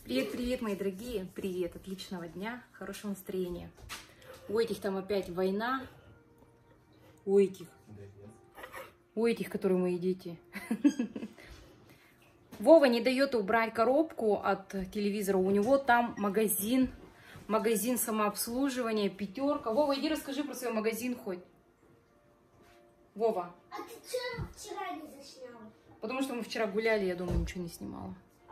Привет, привет, мои дорогие! Привет, отличного дня, хорошего настроения. У этих там опять война. У этих, которые мои дети. Вова не дает убрать коробку от телевизора. У него там магазин самообслуживания, пятерка. Вова, иди расскажи про свой магазин хоть. Вова. А ты что вчера не заснял? Потому что мы вчера гуляли, я думаю, ничего не снимала.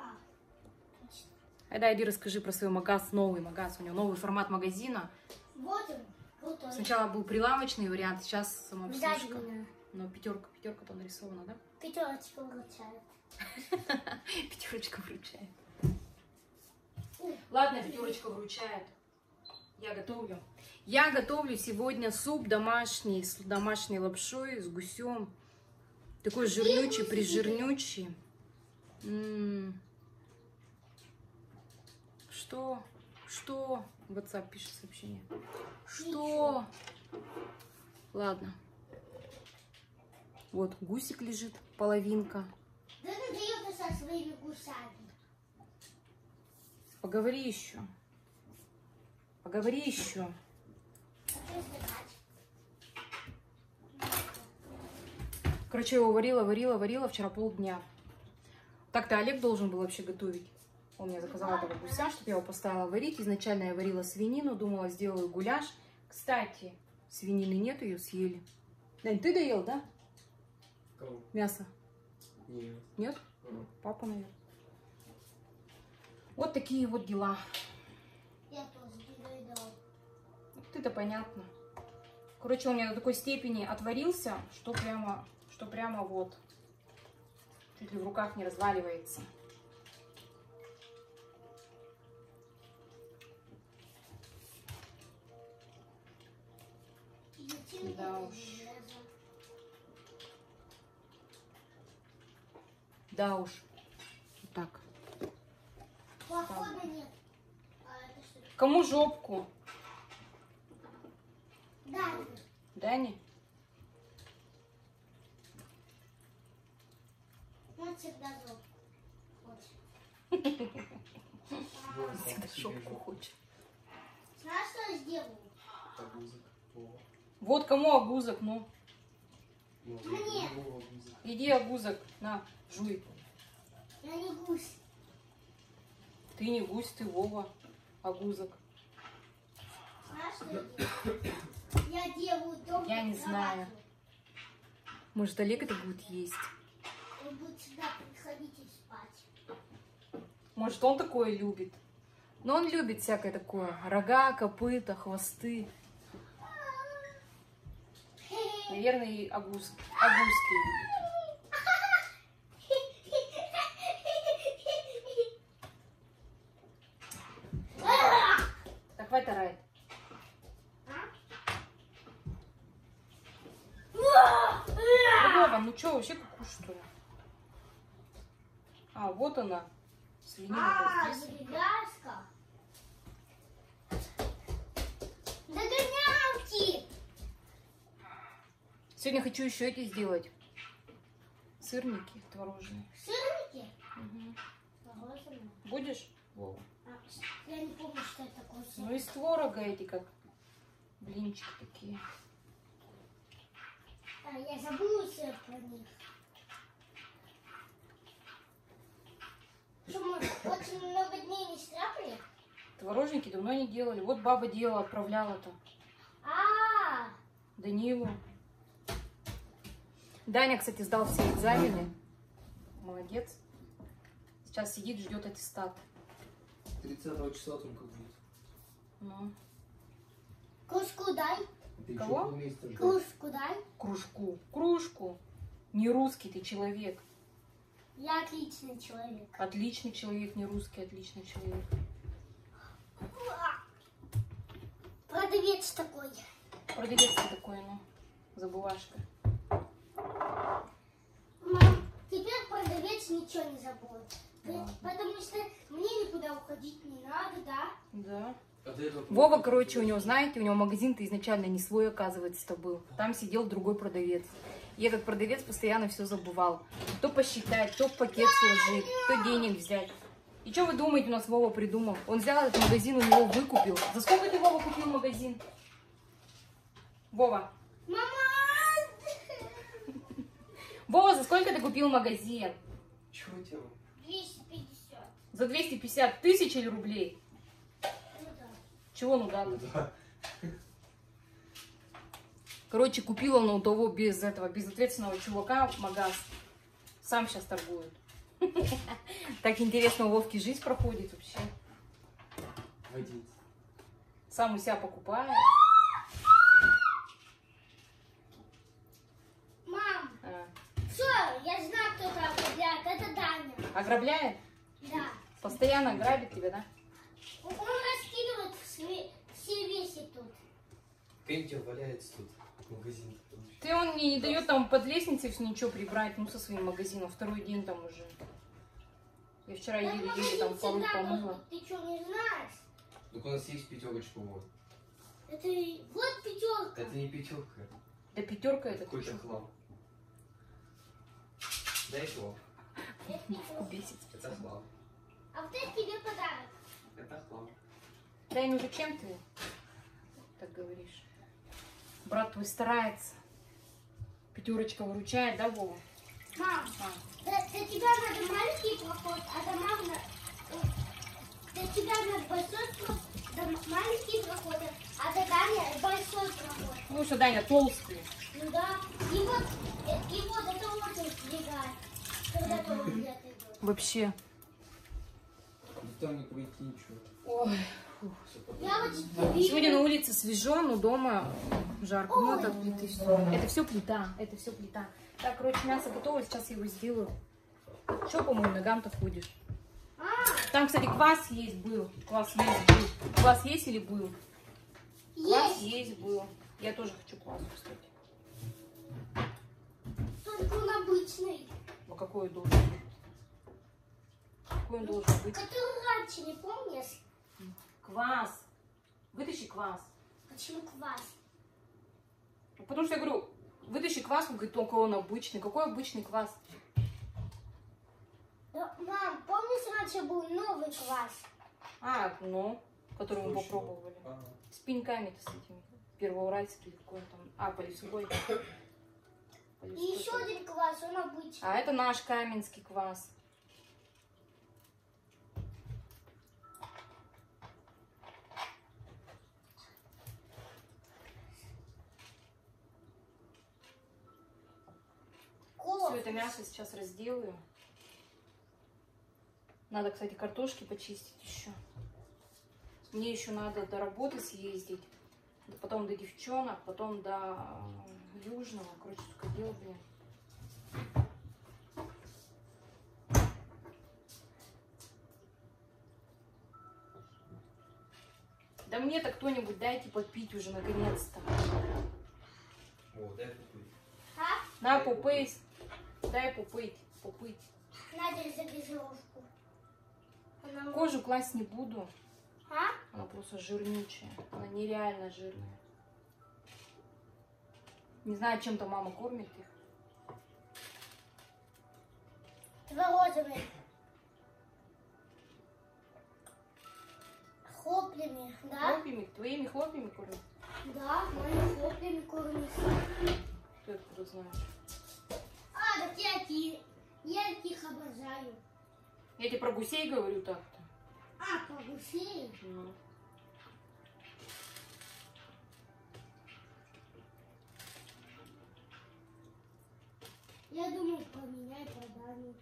Да, иди расскажи про свой магаз, новый магаз. У него новый формат магазина. Вот он, крутой. Сначала был прилавочный вариант, сейчас самообслужка. Обязательно. Но пятерка-то нарисована, да? Пятерочка вручает. Пятерочка вручает. Ладно, пятерочка вручает. Я готовлю. Я готовлю сегодня суп домашний, с домашней лапшой, с гусем. Такой жирнючий, прижирнючий. Что? В WhatsApp пишет сообщение. Что? Ладно. Вот гусик лежит, половинка. Да надоело со своими гусями. Поговори еще. Поговори еще. А что снимать? Короче, я его варила вчера полдня. Так-то Олег должен был вообще готовить. Он мне заказал этого гуся, чтобы я его поставила варить. Изначально я варила свинину, думала, сделаю гуляш. Кстати, свинины нет, ее съели. Дань, ты доел, да? Кого? Мясо? Нет. Нет? Папа, наверное. Вот такие вот дела. Я тоже не доедал. Это понятно. Короче, он у меня до такой степени отварился, что прямо вот. Чуть ли в руках не разваливается. Да уж. Да уж. Вот так. Похода нет. А это что? Кому жопку? Да. Дани? Он всегда зол. Всегда жопку хочет. Знаешь, что я сделаю? Вот кому огузок, ну. Мне. Иди огузок, на, жуй. Я не гусь. Ты не гусь, ты Вова, огузок. Знаешь, что я делаю? Я делаю дом. Я не знаю. Может, Олег это будет есть? Он будет сюда приходить и спать. Может, он такое любит? Но он любит всякое такое. Рога, копыта, хвосты. Наверное, и огузки любит. Так, хватит орать. Вова, ну что, вообще какую что ли? А, вот она. Свинина здесь. деревяшка. Догонялки. Сегодня хочу еще эти сделать. Сырники творожные. Сырники? Угу. Мороженое. Будешь, Вова? Я не помню, что это такое. Ну, из творога эти, как блинчики такие. Я забыла все про них. Что, мы очень много дней не стряпали? Творожники давно не делали. Вот баба делала, отправляла-то. Данилу. Даня, кстати, сдал все экзамены. Молодец. Сейчас сидит, ждет аттестат. 30 числа только будет. Ну. Кружку дай. Ты Кого? еще полмесяца ждать. Кружку дай. Кружку. Не русский ты человек. Я отличный человек. Отличный человек, не русский, отличный человек. Продавец такой. Продавец ты такой, ну, забывашка. Мам, теперь продавец ничего не забудет. Да. Потому что мне никуда уходить не надо, да? Да. А ты этого Вова, короче, у него, знаете, у него магазин-то изначально не свой, оказывается-то был. Там сидел другой продавец. И этот продавец постоянно все забывал. То посчитать, то в пакет сложить, то денег взять. И что вы думаете, у нас Вова придумал? Он взял этот магазин, у него выкупил. За сколько ты, Вова, купил магазин? Вова. Мама! Вова, за сколько ты купил магазин? Чего делал? 250. За 250 тысяч или рублей? Ну да. Чего, ну да? Да. Короче, купил он у того безответственного чувака магаз. Сам сейчас торгует. Так интересно у Вовки жизнь проходит вообще. Водить. Сам у себя покупает. Мам, А. все, я знаю, кто там гуляет. Это Даня. Ограбляет? Да. Постоянно грабит тебя, да? Он раскидывает все вещи тут. Пентер валяется тут. Магазин. Ты он не дает там под лестницей ничего прибрать, ну, со своим магазином. Второй день там уже. Я вчера Этот еле-еле там полы всегда помыла. был. Ты что, не знаешь? Так у нас есть пятерочка, вот. Это вот пятерка. Это не пятерка. Да пятерка это Какой-то чё? хлам. Дай его. Это пятерка. Бесит. Это хлам. А вот это тебе подарок. Это хлам. Да ну зачем ты так говоришь? Брат твой старается. Пятерочка выручает, да, Вова? Мам, А. для тебя надо маленький проход, а до мамы... Для тебя надо большой проход, маленький проход, а до Дани большой проход. Ну что, Даня, толстый. Ну да. И вот это очень сбегает, когда туалет идет. Вообще. Там не пройти ничего. Ой. Я вот теперь Сегодня на улице свежо, но дома жарко. Ну, это плиты все. Это все плита. Это все плита. Так, короче, мясо готово, сейчас я его сделаю. Что по моим ногам-то ходишь? Там, кстати, квас есть был. Квас есть был. Квас есть или был? Квас есть, есть был. Я тоже хочу квасу, кстати. только он обычный, Ну какой он должен быть? Какой он должен быть? который раньше, не помнишь? Квас. Вытащи квас. Почему квас? Потому что я говорю, вытащи квас, он говорит, только он обычный. Какой обычный квас? Да, мам, помнишь, раньше был новый квас? А, ну, который мы Точно. попробовали. Ага. С пеньками-то с этими. Первоуральский, какой он там. А, полевской. И еще один квас, он обычный. А это наш каменский квас. Все это мясо сейчас разделаю. Надо, кстати, картошки почистить еще. Мне еще надо до работы съездить. Потом до девчонок, потом до Южного. Короче, сколько дел, блин. Да мне-то кто-нибудь дайте попить уже наконец-то. О, дай попить. А? На, попыть. Дай попыть. Попыть. Надя за газировку. Она... Кожу класть не буду. А? Она просто жирнючая. Она нереально жирная. Не знаю, чем-то мама кормит их. Творожными. Хлопьями, да? Хлопьями, твоими хлопьями кормит? Да, моими хлопьями кормишь. Ты откуда знаешь? А, так я их обожаю. Я тебе про гусей говорю так-то. А, по гусей? Ну. Я думаю, поменяй проданию.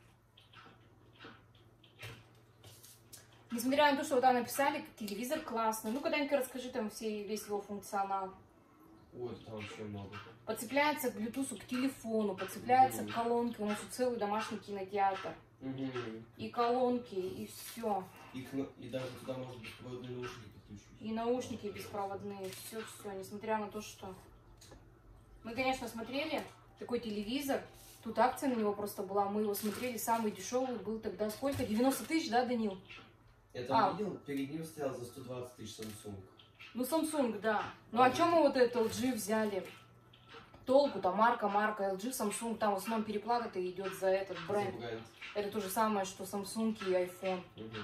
Несмотря на то, что вот там написали, телевизор классный. Ну, когда-нибудь расскажи там весь его функционал. Ой, там вообще много. Подцепляется к Bluetooth к телефону, подцепляется к колонке. У нас тут целый домашний кинотеатр. Угу. И колонки, и все. И даже туда может беспроводные наушники подключить. И наушники беспроводные. Все. Несмотря на то, что... Мы, конечно, смотрели такой телевизор. Тут акция на него просто была. Мы его смотрели. Самый дешевый был тогда сколько? 90 тысяч, да, Данил? Я там видел, перед ним стоял за 120 тысяч Samsung. Ну, Samsung, да. Ну, а чем мы вот этот LG взяли? толку, там марка, LG, Samsung, там в основном переплата-то идет за этот бренд. Бренд. Это то же самое, что Samsung и iPhone. Мгм.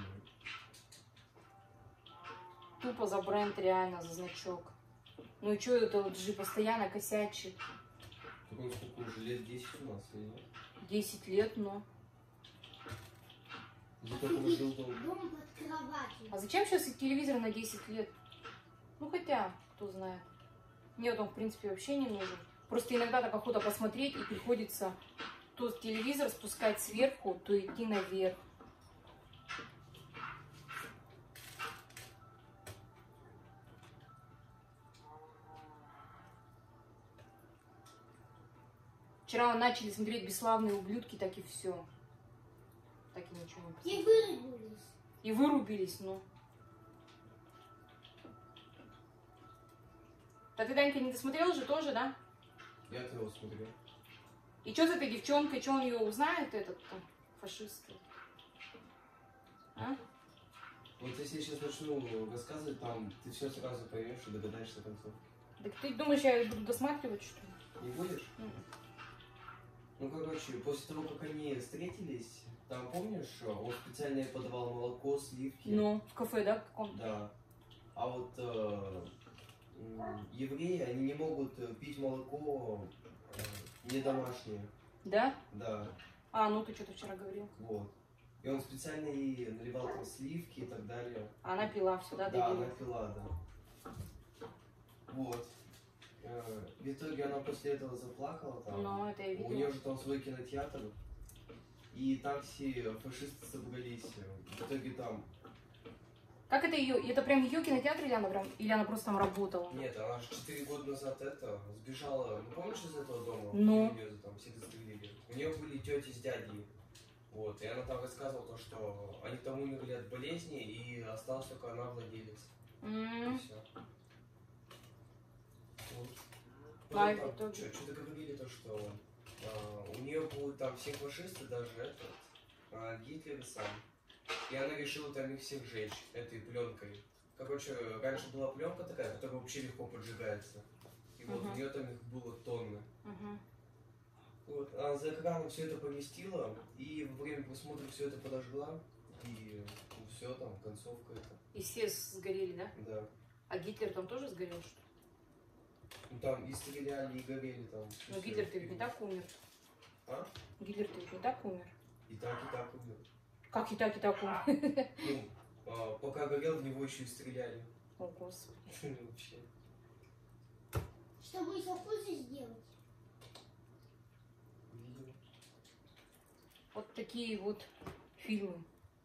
Тупо за бренд, реально, за значок. Ну и что это LG постоянно косячит? Так он сколько уже, лет 10 у нас, или нет? 10 лет, но... Зато положил дом. Дом под кроватью. А зачем сейчас телевизор на 10 лет? Ну хотя, кто знает. Мне вот он, в принципе, вообще не нужен. Просто иногда так охота посмотреть, и приходится то телевизор спускать сверху, то идти наверх. Вчера начали смотреть «Бесславные ублюдки», так и все. Так и ничего не посмотрели. И вырубились. И вырубились, ну. Да ты, Данька, не досмотрел же тоже, да? Я-то его смотрю. И что с этой девчонкой, что он ее узнает, этот фашист? А? Вот если я сейчас начну рассказывать, там ты все сразу поймешь и догадаешься концовки. Так ты думаешь, я буду досматривать, что ли? Не будешь? Мгм. Ну, короче, после того, как они встретились, там, помнишь, он специально ей подавал молоко, сливки? Ну, в кафе, да, каком-то? Да. А вот евреи, они не могут пить молоко не домашнее. Да? Да, А, ну ты что-то вчера говорил. вот. И он специально ей наливал там сливки и так далее. А она пила все, да, Да, добила? она пила, да. Вот. В итоге она после этого заплакала там. Ну, это я У видела. нее же там свой кинотеатр. И там все фашисты собрались. В итоге там... Как это ее? Это прям ее кинотеатр или она прям, или она просто там работала? Нет, она же 4 года назад сбежала. Ну, помнишь из этого дома? Ну. Где её там все застрелили. У нее были тети с дядей. Вот. И она там рассказывала то, что они там умерли от болезни, и осталась только она владелец. И все. Вот. А, Потом в там итоге? что-то говорили, то, что у нее будут там все фашисты, даже этот, Гитлер сам. И она решила там их всех сжечь этой пленкой. Короче, раньше была пленка такая, которая вообще легко поджигается. И вот у нее там их было тонны. Вот. Она за экраном все это поместила, и во время просмотра все это подожгла. И ну, все там, концовка это. И все сгорели, да? Да. А Гитлер там тоже сгорел, что ли? Ну там и стреляли, и горели там. Но Гитлер-то ведь не так умер. А? Гитлер-то ведь не так умер. И так умер. Как и так умер? Ну, пока горел, в него еще и стреляли. О, Господи. Вообще. Чтобы еще хуже сделать. Видимо. Вот такие вот фильмы.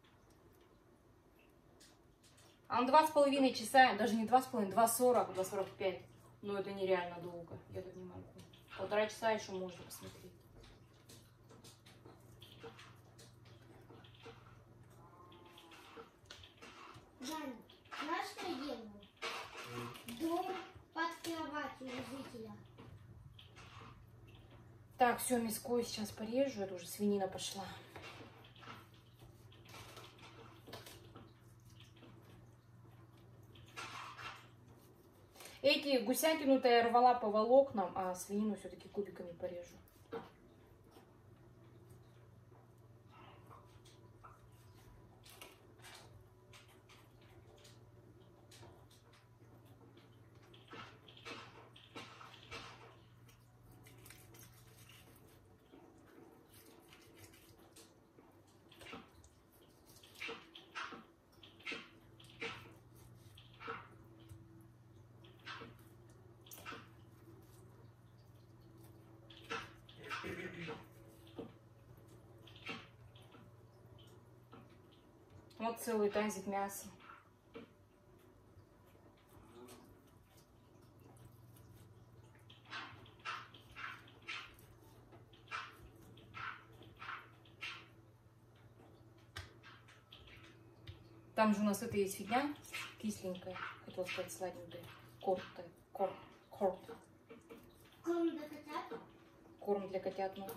А он 2,5 часа, даже не 2,5, 2,40, 2,45. Ну это нереально долго, я так не могу. 1,5 часа еще можно посмотреть. Даня, знаешь, что я делаю? Дом под кроватью у жителя. Так, все, мяско сейчас порежу, это уже свинина пошла. Эти гусятину-то я рвала по волокнам, а свинину все-таки кубиками порежу. Вот целый тазик мяса. Там же у нас это есть фигня кисленькая, хотела сказать сладенькая. Корм Корм для котят? Корм для котят, ну.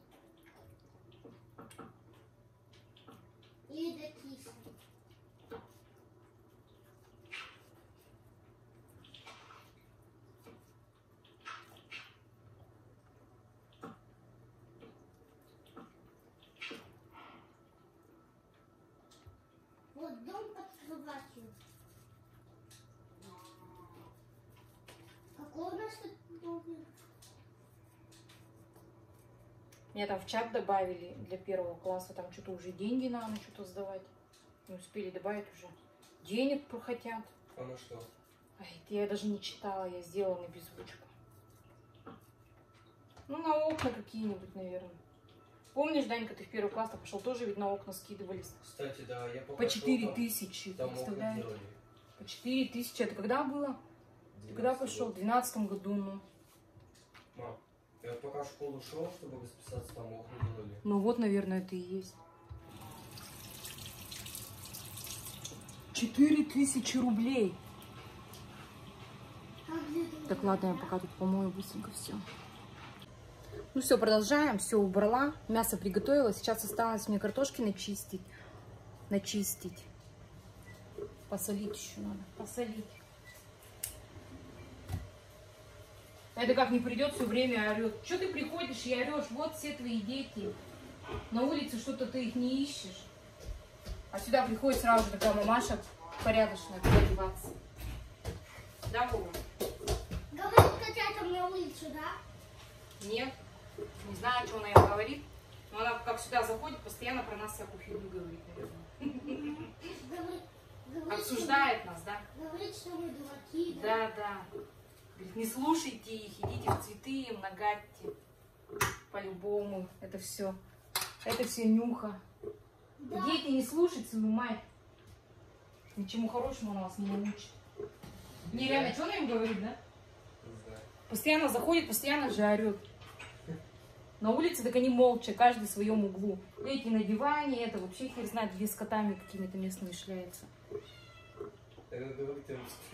Или для кисы? Вот дом под кроватью. Какой у нас тут дом? Меня там в чат добавили для 1 класса. Там что-то уже деньги надо что-то сдавать. Не успели добавить уже. Денег хотят. А на что? Ай, я даже не читала, я сделала на беззвучку. Ну, на окна какие-нибудь, наверное. Помнишь, Данька, ты в 1 класс пошел, тоже ведь на окна скидывались. Кстати, да, я По 4000, там окна представляешь? делали. По 4000. Это когда было? Ты когда пошел? В 12 году, ну. Мам, я пока в школу шел, чтобы расписаться, там окна делали. Ну вот, наверное, это и есть. 4000 рублей. Так, ладно, я пока тут помою быстренько все. Ну все, продолжаем. Все убрала. Мясо приготовила. Сейчас осталось мне картошки начистить. Посолить еще надо. Посолить. Это как не придет, все время орет. Что ты приходишь и орешь? Вот все твои дети. На улице что-то ты их не ищешь. А сюда приходит сразу же такая мамаша порядочная, куда деваться. Да, Вова? Говорит, качать там на улицу, да? Нет. Не знаю, что она им говорит. Но она как сюда заходит, постоянно про нас всякую фигню говорит, наверное. Говорит, Обсуждает нас, да? Говорит, что мы дураки, Да, да. Говорит, не слушайте их, идите в цветы, им нагадьте. По-любому. Это все нюха. Да. Дети, не слушать свою мать. Ничему хорошему она вас не научит. Не, реально, что она им говорит, да? Не знаю. Постоянно заходит, постоянно же орет. На улице так они молча, каждый в своем углу. Эти на диване, это вообще хер знает, где с котами какими-то местными шляется. Это говорит,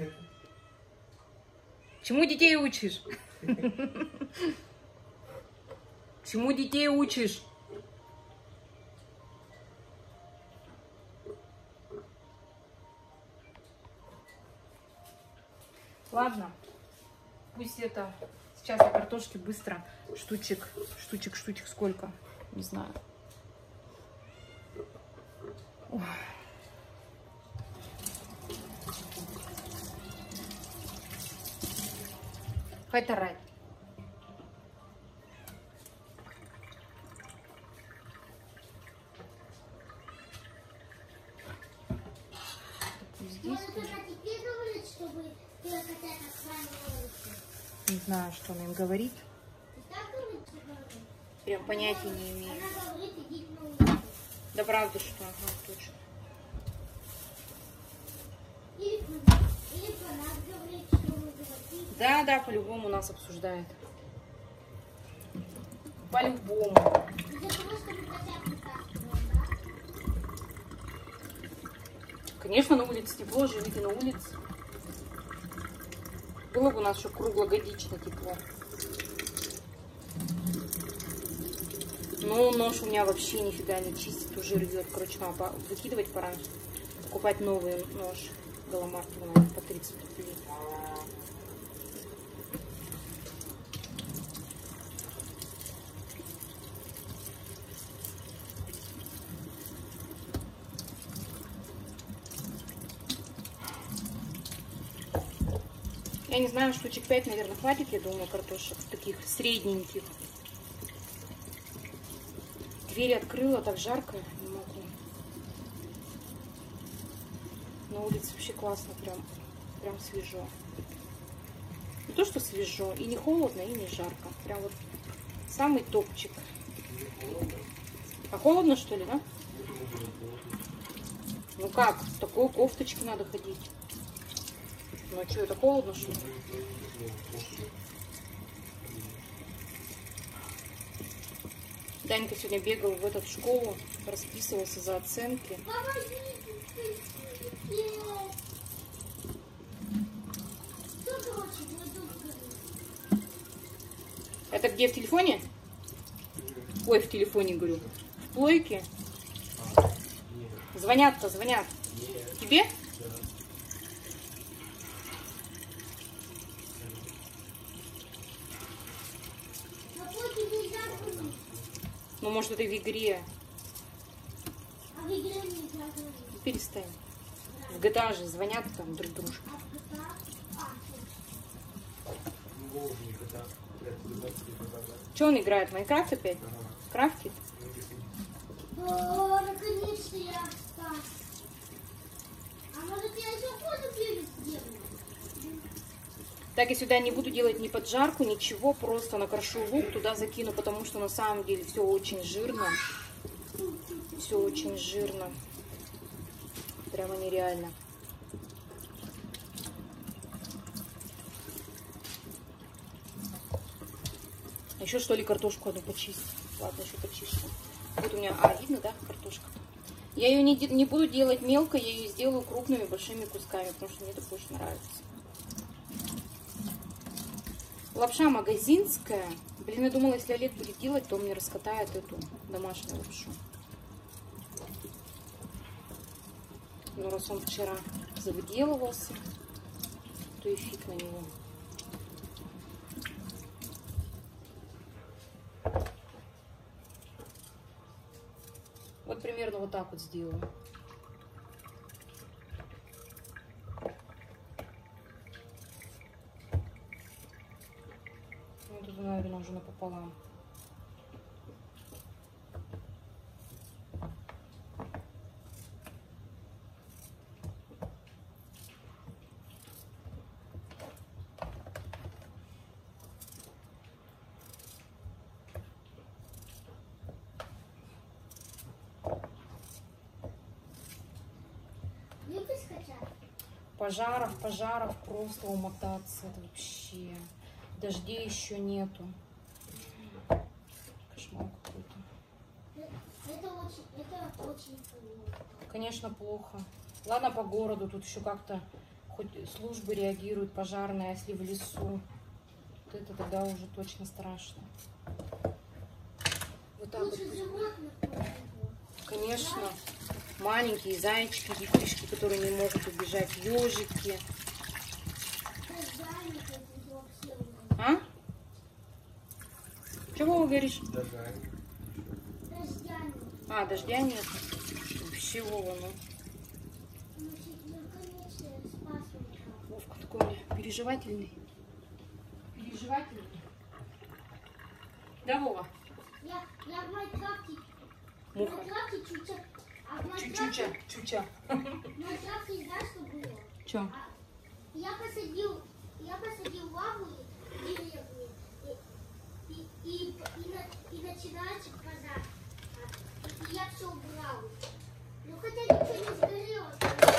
Чему детей учишь? Чему детей учишь? Ладно, пусть это... Сейчас я картошки быстро, штучек сколько, не знаю. Ой. Хай-тарай. Здесь Может, она теперь говорит, чтобы ты хотя как с вами говорить? не знаю, что она им говорит. Ты так говорит, что говорит? Прям понятия не имею. Она говорит, идите на улицу. Да правда, что? Ага, точно. Или про нас говорит, что мы дураки. Да, да, по-любому нас обсуждает. По-любому. Из-за того, что мы котят вытаскиваем, да? Конечно, на улице тепло, живите на улице. Было бы у нас еще круглогодично тепло. Ну, нож у меня вообще нифига не чистит, уже рвет. Короче, надо выкидывать пора. Покупать новый нож. Галамарки надо по 30 рублей. Я не знаю, штучек 5, наверное, хватит, я думаю, картошек таких средненьких. Дверь открыла, так жарко, не могу. На улице вообще классно, прям свежо. Не то, что свежо, и не холодно, и не жарко. Прям вот самый топчик. А холодно, что ли, да? Ну как, в такой кофточке надо ходить. Ну а что, это холодно, что ли? Данька сегодня бегал в школу, расписывался за оценки. Это где, в телефоне? Ой, в телефоне, говорю. В плойке? Звонят-то, звонят. Тебе? Ну, может, это в игре. А в игре нельзя говорить. Перестань. В GTA же звонят там друг дружке. Что он играет? В Майнкрафт опять? Крафтит? О, наконец-то я встал. А может я еще воду перед сделаю? Так, я сюда не буду делать ни поджарку, ничего, просто накрошу лук, туда закину, потому что на самом деле все очень жирно. Все очень жирно. Прямо нереально. Еще что ли картошку одну почистить? Ладно, еще почищу. Вот у меня, видно, да, картошка? Я ее не буду делать мелко, я ее сделаю крупными большими кусками, потому что мне это больше нравится. Лапша магазинская. Блин, я думала, если Олег будет делать, то он мне раскатает эту домашнюю лапшу. Но раз он вчера завыделывался, то и фиг на него. Вот примерно вот так вот сделаю. Вот это, наверное, уже напополам. Любишь скачать? Пожаров просто умотаться. Это вообще. Дождей еще нету. Кошмар какой-то. Это очень плохо. Конечно, плохо. Ладно, по городу тут еще как-то хоть службы реагируют, пожарные, а если в лесу, то это тогда уже точно страшно. Вот так вот. Лучше животных просто. Конечно, маленькие зайчики, хищнички, которые не могут убежать, ежики. А? Чего вы говоришь? Дождя нет. Вообще, Вова, ну. Вовка такой у меня переживательный. Переживательный. Да, Вова? Я в Майнкрафте. Муха. В Майнкрафте чуча. А в Чуча. Майнкрафте, в Майнкрафте знаешь, что было? Че? Я посадил лаву и деревья. И начинается пожар. И я все убрал. Ну хотя ничего не сгорело.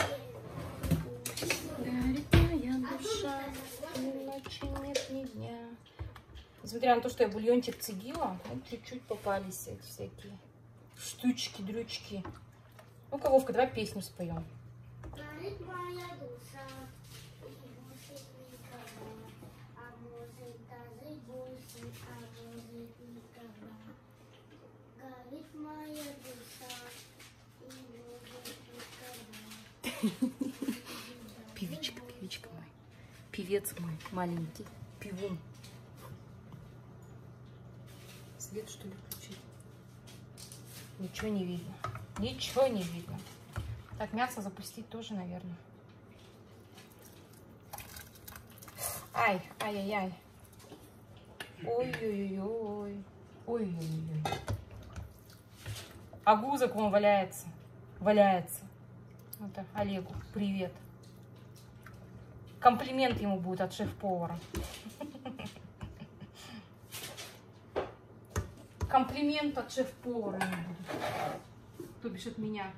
Горит моя душа, ни ночи нет, ни дня. Несмотря на то, что я бульончик цедила, вот чуть-чуть попались эти всякие штучки, дрючки. Ну-ка, Вовка, давай песню споем. Горит моя душа, и больше никогда. А может даже больше, а может никогда. Горит моя душа, и может никогда. Певичка мой. Певец мой маленький. Пивун. Свет, что ли, включить? Ничего не видно. Ничего не видно. Так, мясо запустить тоже, наверное. Ай-яй-яй. Ой-ой-ой. Ой-ой-ой. А гузок он валяется. Это Олегу. Привет. Комплимент ему будет от шеф-повара. Комплимент от шеф-повара ему будет. То бишь от меня.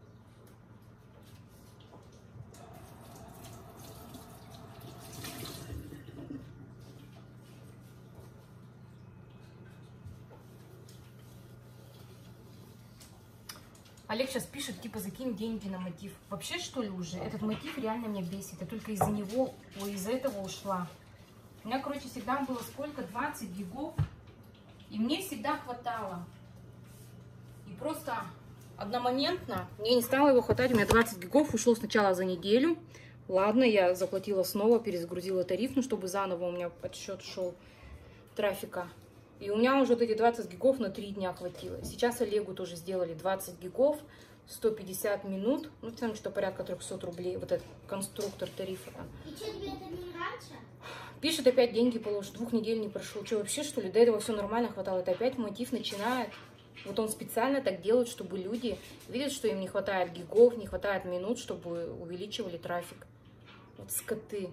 Олег сейчас пишет, типа, закинь деньги на мотив. Вообще, что ли, уже? Этот мотив реально меня бесит. Я только из-за него, из-за этого ушла. У меня, короче, всегда было сколько? 20 гигов. И мне всегда хватало. И просто одномоментно мне не стало его хватать. У меня 20 гигов ушло сначала за неделю. Ладно, я заплатила снова, перезагрузила тариф, ну, чтобы заново у меня подсчет шел трафика. И у меня уже вот эти 20 гигов на 3 дня хватило. Сейчас Олегу тоже сделали 20 гигов. 150 минут. Ну, там что порядка 300 рублей. Вот этот конструктор тарифа там. И что, тебе это не нравится? Пишет, опять деньги положит. 2 недель не прошло. Что, вообще, что ли? До этого все нормально хватало. Это опять мотив начинает. Вот он специально так делает, чтобы люди видят, что им не хватает гигов, не хватает минут, чтобы увеличивали трафик. Вот скоты.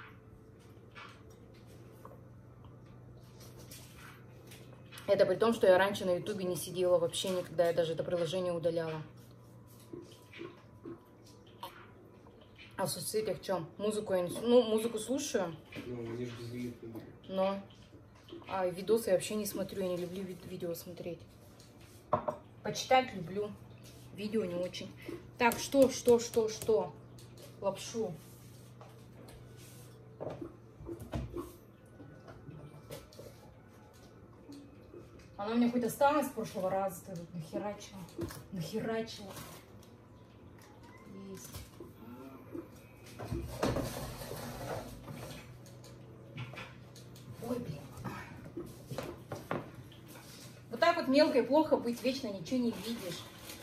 Это при том, что я раньше на ютубе не сидела вообще никогда. Я даже это приложение удаляла. А в соцсетях что? Музыку я не... Ну, музыку слушаю. Ну, мне же безлимитно было. Но... А видосы я вообще не смотрю. Я не люблю видео смотреть. Почитать люблю. Видео не очень. Так, что? Лапшу. Она у меня хоть осталась с прошлого раза. Ты тут нахерачила. Есть. Ой, блин. Вот так вот мелко и плохо быть, вечно ничего не видишь.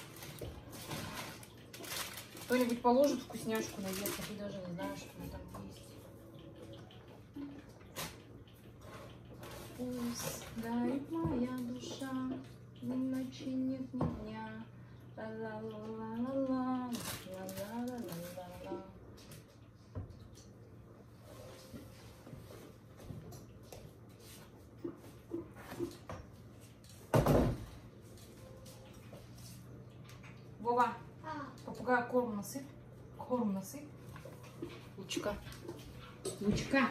Кто-нибудь положит вкусняшку на вес, а ты даже не знаешь, что она там есть. Пусть дарит моя душа, ни ночи нет, ни дня. Ла-ла-ла-ла-ла, ла-ла-ла-ла-ла-ла. Вова, попугай корм насыпь. Корм насыпь. Лучка. Лучка.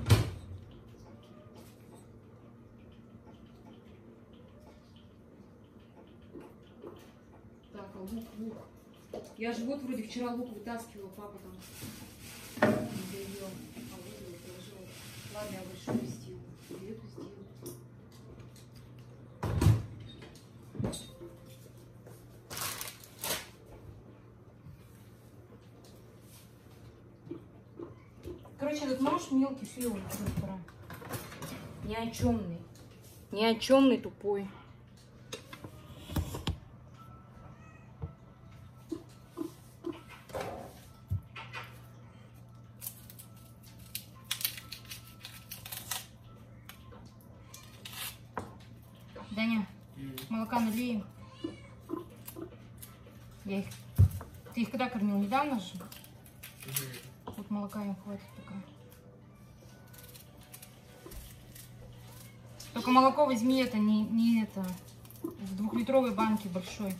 Так, а лук. Я же вот вроде вчера лук вытаскивала, папа там не доел. А вот я положила. Ладно, я большую сделаю. И эту сделаю. Короче, этот нож мелкий, все его пора. Ни о чемный. Ни о чемный тупой. Даня, молока налей. Ты их когда кормил? Недавно же? Вот молока им хватит пока. Только молоко возьми это, не это. В 2-литровой банке большой.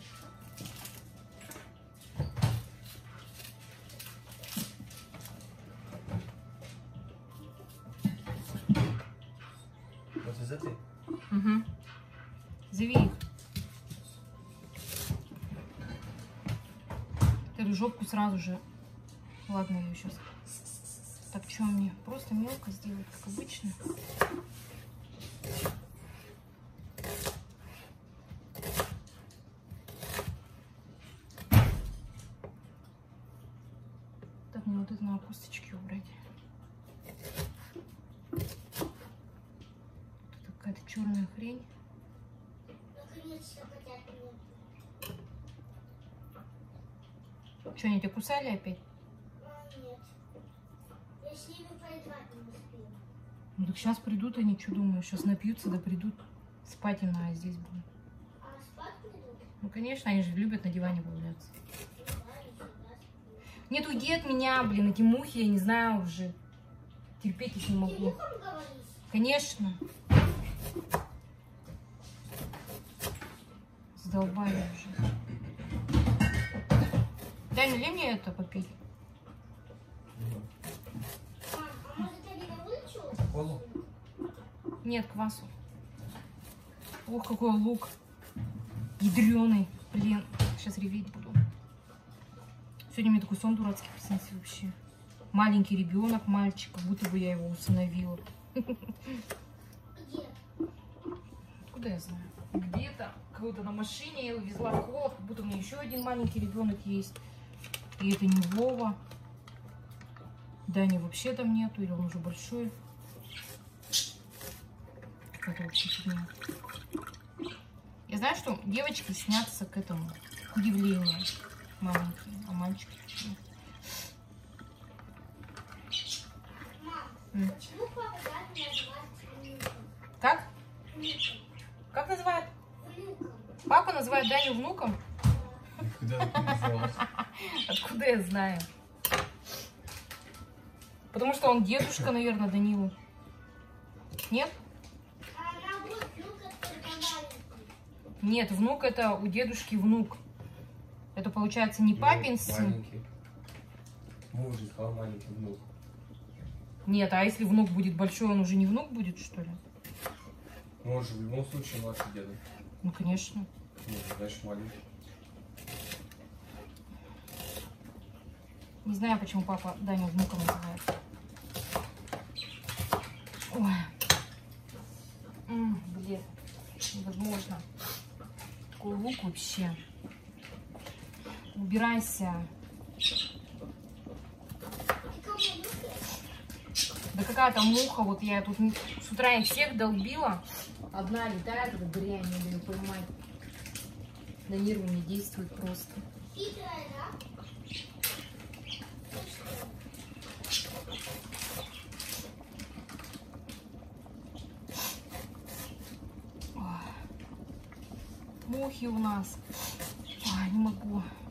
Вот из этой? Угу. Зови их. Эту жопку сразу же. Ладно, я ее сейчас. Так, что мне? Просто мелко сделать, как обычно. Так, мне вот это на косточки убрать. Тут какая-то черная хрень. Наконец-то хотят меня. Что, они тебя кусали опять? Нет. Я с ними поиграть не успела. Ну так сейчас придут они, что думаешь? Сейчас напьются, да придут. Спать им надо здесь будет. А спать придут? Ну конечно, они же любят на диване валяться. Да, и сюда сплю. Нет, уйди от меня, блин, эти мухи, я не знаю уже. Терпеть их не Ты могу. мухом говоришь? Конечно. Задолбали уже. Дай, налей мне это попить. Мам, а может я не вылечу? Колу? Нет, квасу. Ох, какой лук. Ядреный. Блин, сейчас реветь буду. Сегодня мне такой сон дурацкий приснился вообще. Маленький ребенок, мальчик, как будто бы я его усыновила. Где? Откуда я знаю? Где-то, кого-то на машине я увезла холод, как будто у меня еще один маленький ребенок есть. И это не Вова. Дани вообще там нету, или он уже большой. Какая-то вообще фигня. Я знаю, что девочки снятся к этому, к удивлению. маленькие, а мальчики почему? Мам, почему папа так называет внуком? Как? Внуком. Как называют? Внуком. Папа называет Даню внуком? Куда ты взялась? Откуда я знаю? Потому что он дедушка, наверное, Данилу. Нет? А наоборот, внук это маленький. Нет, внук это у дедушки внук. Это получается не папин сын. Маленький. Муж же сказал маленький внук. Нет, а если внук будет большой, он уже не внук будет, что ли? Ну, он же в любом случае младше деда. Ну, конечно. Нет, значит маленький. Не знаю, почему папа Даню внуком называет. Ой. Блин, невозможно. Такой лук вообще. Убирайся. Да какая там муха, вот я тут с утра их всех долбила. Одна летает, эта дрянь, не буду понимать. На нервы не действует просто. Хитрая, да? Мухи у нас. Ой, не могу.